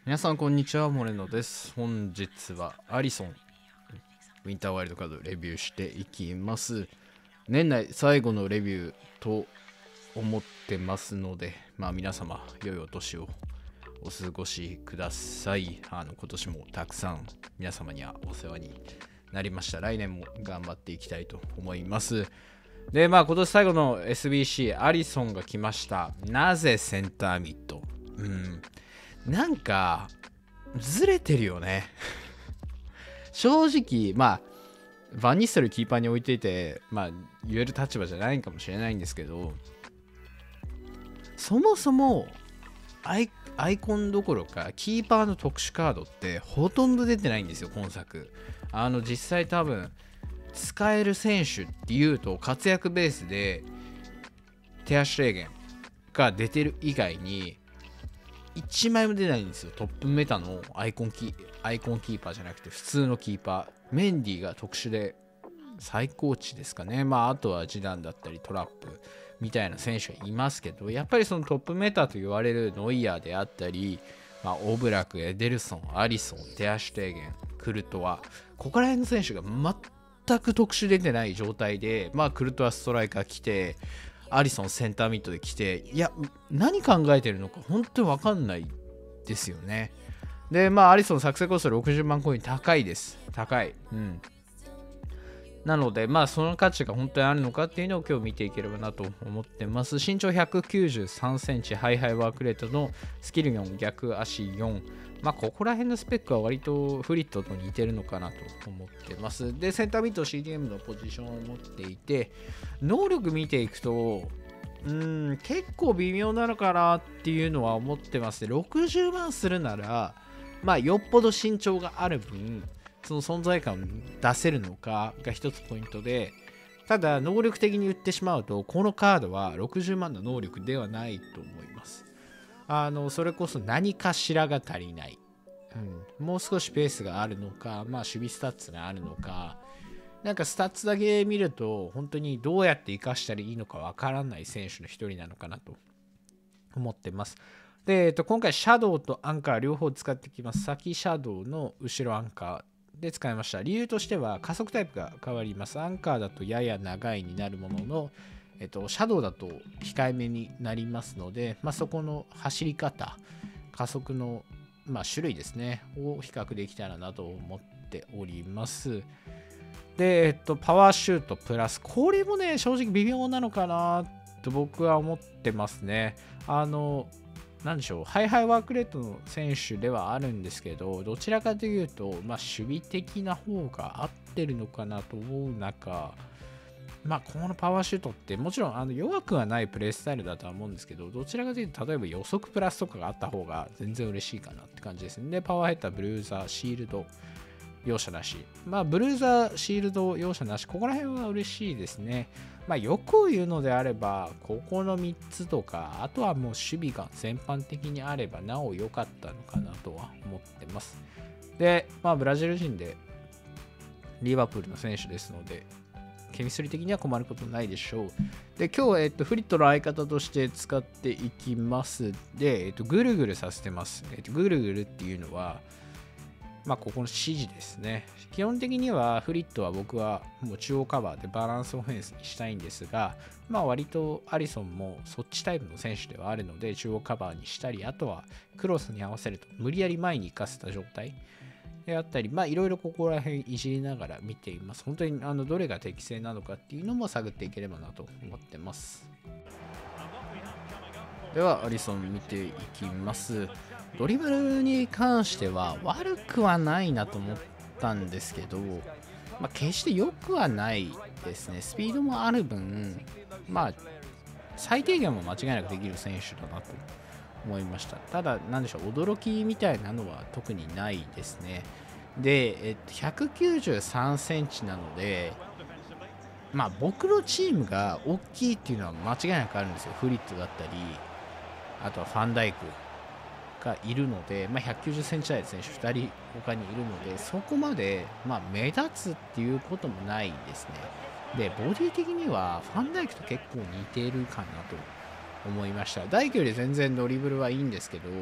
皆さんこんにちは、モレノです。本日はアリソンウィンターワイルドカードレビューしていきます。年内最後のレビューと思ってますので、皆様良いお年をお過ごしください。今年もたくさん皆様にはお世話になりました。来年も頑張っていきたいと思います。で、今年最後の SBC アリソンが来ました。なぜセンターミッド？なんかずれてるよね正直バンニステルキーパーに置いていて言える立場じゃないかもしれないんですけど、そもそもアイコンどころかキーパーの特殊カードってほとんど出てないんですよ、今作。実際多分使える選手っていうと活躍ベースでテアシュレーゲンが出てる以外に1枚も出ないんですよ。トップメタのアイコンキーパーじゃなくて普通のキーパー。メンディが特殊で最高値ですかね。あとはジダンだったりトラップみたいな選手がいますけど、やっぱりそのトップメタと言われるノイヤーであったり、オブラク、エデルソン、アリソン、テアシュテーゲン、クルトワ、ここら辺の選手が全く特殊出てない状態で、クルトワストライカー来て、アリソンセンターミッドで来て、何考えてるのか本当に分かんないですよね。で、アリソン作成コスト60万コイン高いです。高い。なので、その価値が本当にあるのかっていうのを今日見ていければなと思ってます。身長193センチ、ハイハイワークレートのスキル4、逆足4。ここら辺のスペックは割とフリットと似てるのかなと思ってます。で、センターミッド CDM のポジションを持っていて、能力見ていくと、結構微妙なのかなっていうのは思ってますね。60万するなら、よっぽど身長がある分、その存在感を出せるのかが一つポイントで、ただ能力的に言ってしまうとこのカードは60万の能力ではないと思います。それこそ何かしらが足りない、もう少しペースがあるのか、守備スタッツがあるのか、なんかスタッツだけ見ると本当にどうやって生かしたらいいのかわからない選手の一人なのかなと思ってます。で、今回シャドウとアンカー両方使ってきます。先シャドウの後ろアンカーで使いました。理由としては加速タイプが変わります。アンカーだとやや長いになるものの、シャドウだと控えめになりますので、そこの走り方、加速の、種類ですねを比較できたらなと思っております。で、パワーシュートプラス、これもね正直微妙なのかなと僕は思ってますね。なんでしょう、ハイハイワークレートの選手ではあるんですけど、どちらかというと、守備的な方が合ってるのかなと思う中、このパワーシュートってもちろん弱くはないプレイスタイルだとは思うんですけど、どちらかというと例えば予測プラスとかがあった方が全然嬉しいかなって感じですね。で、パワーヘッダー、ブルーザー、シールド容赦なし、ブルーザー、シールド容赦なし、ここら辺は嬉しいですね。欲を言うのであればここの3つとか、あとはもう守備が全般的にあればなお良かったのかなとは思ってます。で、ブラジル人でリバプールの選手ですのでケミストリー的には困ることないでしょう。で、今日、フリットの相方として使っていきます。で、ぐるぐるさせてます。ぐるぐるっていうのはここの指示ですね。基本的にはフリットは僕はもう中央カバーでバランスオフェンスにしたいんですが、割とアリソンもそっちタイプの選手ではあるので中央カバーにしたり、あとはクロスに合わせると無理やり前に行かせた状態であったり、いろいろここら辺いじりながら見ています。本当にどれが適正なのかっていうのも探っていければなと思ってます。ではアリソン見ていきます。ドリブルに関しては悪くはないなと思ったんですけど、決して良くはないですね。スピードもある分、最低限も間違いなくできる選手だなと思いました。ただ、なんでしょう、驚きみたいなのは特にないですね。で、193センチなので、僕のチームが大きいっていうのは間違いなくあるんですよ。フリットだったり、あとはファンダイクがいるので、190センチ台の選手2人他にいるので、そこまで、目立つっていうこともないですね。で、ボディ的にはファンダイクと結構似ているかなと思いました。ダイクより全然ドリブルはいいんですけど、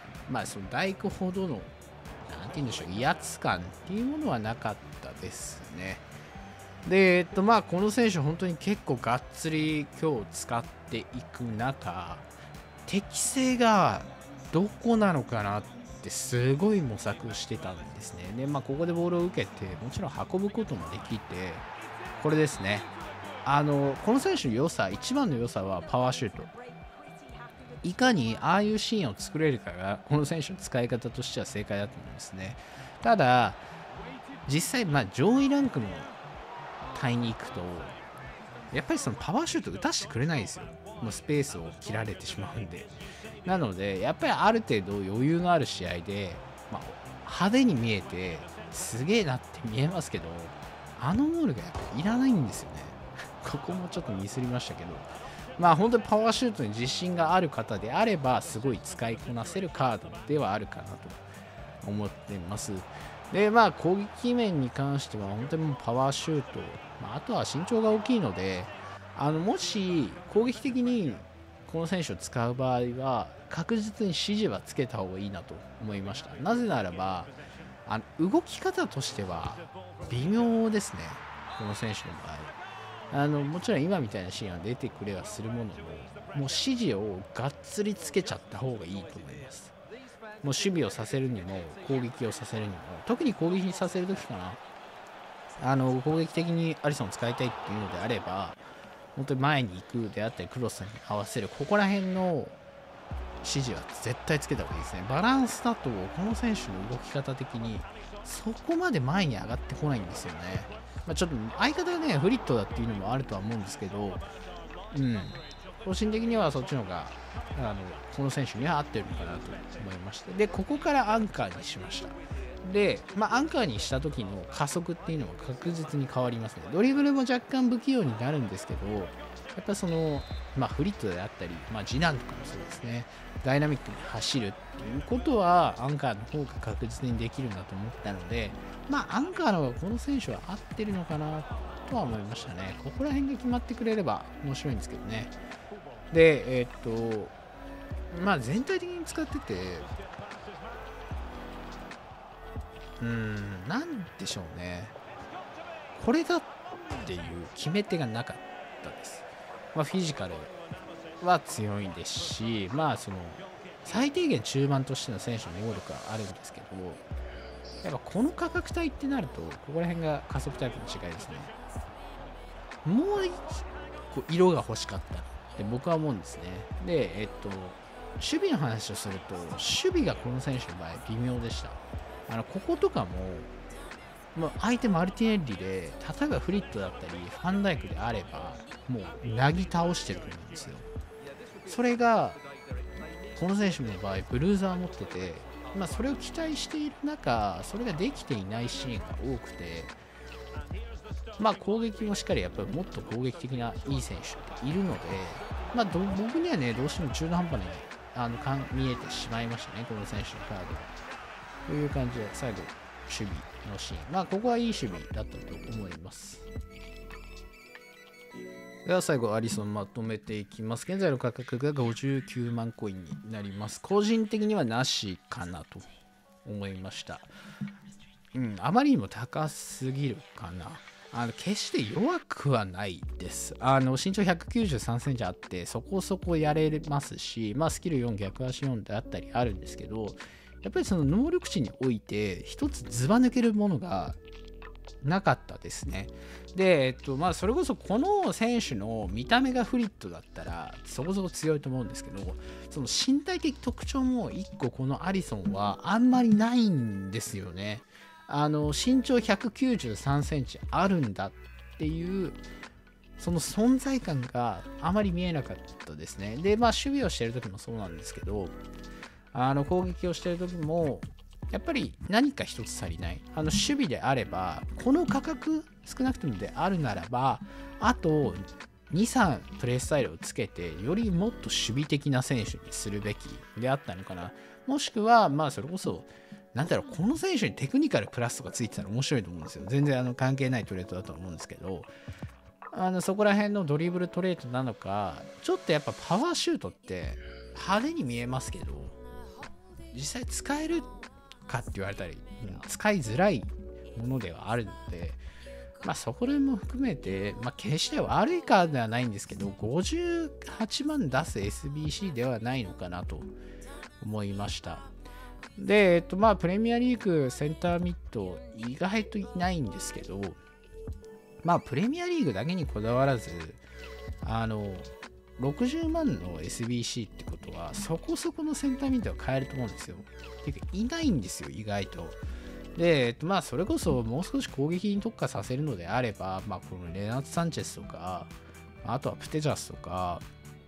まあその大工ほどの、なんて言うんでしょう、威圧感っていうものはなかったですね。で、まあこの選手本当に結構がっつり今日使っていく中、適性がどこなのかなってすごい模索してたんですね。で、まあここでボールを受けて、もちろん運ぶこともできて、これですね。この選手の良さ、一番の良さはパワーシュート。いかにああいうシーンを作れるかが、この選手の使い方としては正解だと思いますね。ただ、実際、まあ上位ランクの帯に行くと、やっぱりそのパワーシュート打たせてくれないんですよ。もうスペースを切られてしまうんで。なので、やっぱりある程度余裕のある試合で、まあ、派手に見えて、すげえなって見えますけど、あのモールがやっぱいらないんですよね。ここもちょっとミスりましたけど、まあ本当にパワーシュートに自信がある方であれば、すごい使いこなせるカードではあるかなと思っています。で、まあ攻撃面に関しては、本当にもうパワーシュート、まあ、あとは身長が大きいので、もし攻撃的にこの選手を使う場合は、確実に指示はつけた方がいいなと思いました。なぜならば、動き方としては微妙ですね、この選手の場合。もちろん今みたいなシーンは出てくれはするものの、もう指示をがっつりつけちゃった方がいいと思います。もう守備をさせるにも攻撃をさせるにも、特に攻撃にさせるときかな、攻撃的にアリソンを使いたいっていうのであれば、本当に前に行くであったりクロスに合わせる、ここら辺の指示は絶対つけた方がいいですね。バランスだとこの選手の動き方的にそこまで前に上がってこないんですよね。まあ、ちょっと相方がねフリットだっていうのもあるとは思うんですけど、個人的にはそっちの方がこの選手には合ってるのかなと思いまして、でここからアンカーにしました。で、まあ、アンカーにした時の加速っていうのは確実に変わりますね。ドリブルも若干不器用になるんですけど、やっぱその、まあ、フリットであったり、まあ、次男とかもそうですね、ダイナミックに走るっていうことはアンカーの方が確実にできるんだと思ったので、まあ、アンカーの方がこの選手は合ってるのかなとは思いましたね。ここら辺が決まってくれれば面白いんですけどね。で、まあ、全体的に使ってて、なんでしょうね。これだっていう決め手がなかったです。まあ、フィジカルは強いですし、まあその最低限中盤としての選手の能力はあるんですけど、やっぱこの価格帯ってなると、ここら辺が加速タイプの違いですね。もう一個色が欲しかったって僕は思うんですね。で、守備の話をすると、守備がこの選手の場合微妙でした。こことかも、相手マルティネッリで、例えばフリットだったり、ファンダイクであれば、もうなぎ倒してると思うんですよ。それが、この選手の場合、ブルーザー持ってて、それを期待している中、それができていないシーンが多くて、攻撃もしっかり、やっぱりもっと攻撃的ないい選手っているので、僕にはね、どうしても中途半端に見えてしまいましたね、この選手のカード。という感じで、最後、守備のシーン。ここはいい守備だったと思います。では最後、アリソンまとめていきます。現在の価格が59万コインになります。個人的にはなしかなと思いました。あまりにも高すぎるかな。決して弱くはないです。身長193センチあって、そこそこやれますし、スキル4、逆足4であったりあるんですけど、やっぱりその能力値において一つずば抜けるものがなかったですね。で、それこそこの選手の見た目がフリットだったらそこそこ強いと思うんですけど、その身体的特徴も1個このアリソンはあんまりないんですよね。身長193センチあるんだっていうその存在感があまり見えなかったですね。で、守備をしている時もそうなんですけど、攻撃をしている時もやっぱり何か一つ足りない。守備であればこの価格少なくともであるならば、あと 2,3 プレースタイルをつけてよりもっと守備的な選手にするべきであったのかな。もしくはそれこそこの選手にテクニカルプラスとかついてたら面白いと思うんですよ。全然関係ないトレードだと思うんですけど、そこら辺のドリブルトレードなのか、ちょっとやっぱパワーシュートって派手に見えますけど、 実際使えるかって言われたり、使いづらいものではあるので、そこら辺も含めて、決して悪いカードではないんですけど、58万出す SBC ではないのかなと思いました。で、プレミアリーグセンターミッド、意外といないんですけど、プレミアリーグだけにこだわらず、60万の SBC ってことは、そこそこのセンターミッドは買えると思うんですよ。ていうか、いないんですよ、意外と。で、それこそもう少し攻撃に特化させるのであれば、このレナート・サンチェスとか、あとはプテジャスとか、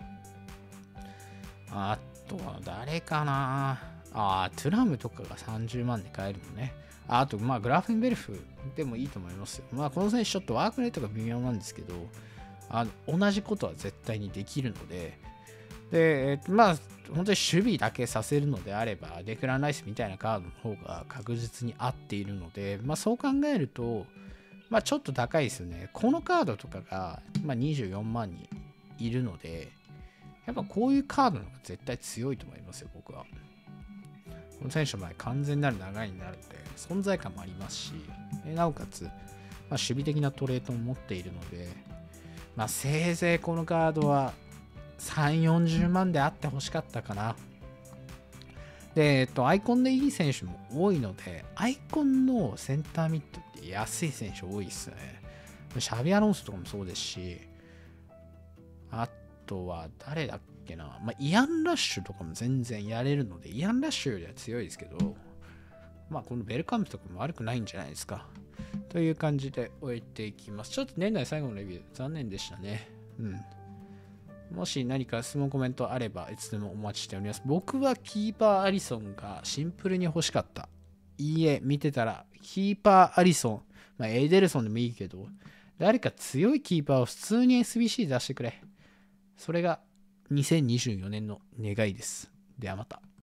あとは誰かな、トゥラムとかが30万で買えるのね。あと、グラフェンベルフでもいいと思いますよ。この選手ちょっとワークレートが微妙なんですけど、同じことは絶対にできるので、で、本当に守備だけさせるのであれば、デクラン・ライスみたいなカードの方が確実に合っているので、そう考えると、ちょっと高いですよね。このカードとかが、24万にいるので、やっぱこういうカードの方が絶対強いと思いますよ、僕は。この選手の場合、完全なる長いになるので、存在感もありますし、なおかつ、守備的なトレートも持っているので、せいぜいこのカードは3、40万であってほしかったかな。で、アイコンでいい選手も多いので、アイコンのセンターミッドって安い選手多いですね。シャビアロンソとかもそうですし、あとは誰だっけな、イアン・ラッシュとかも全然やれるので、イアン・ラッシュよりは強いですけど、このベルカンプとかも悪くないんじゃないですか。という感じで終えていきます。ちょっと年内最後のレビュー、残念でしたね。もし何か質問コメントあればいつでもお待ちしております。僕はキーパーアリソンがシンプルに欲しかった。いいえ、見てたらキーパーアリソン、エイデルソンでもいいけど、誰か強いキーパーを普通に SBC 出してくれ。それが2024年の願いです。ではまた。